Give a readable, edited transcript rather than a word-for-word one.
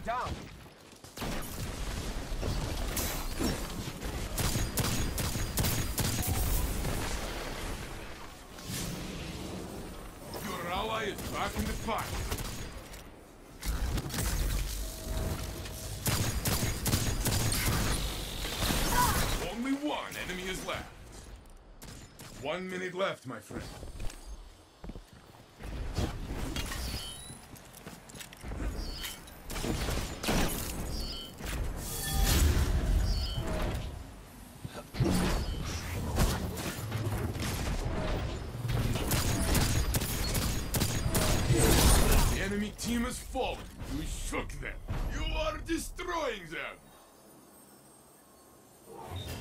down. Your ally is back in the fight. Only one enemy is left. 1 minute left, my friend. The enemy team has fallen. You shook them. You are destroying them.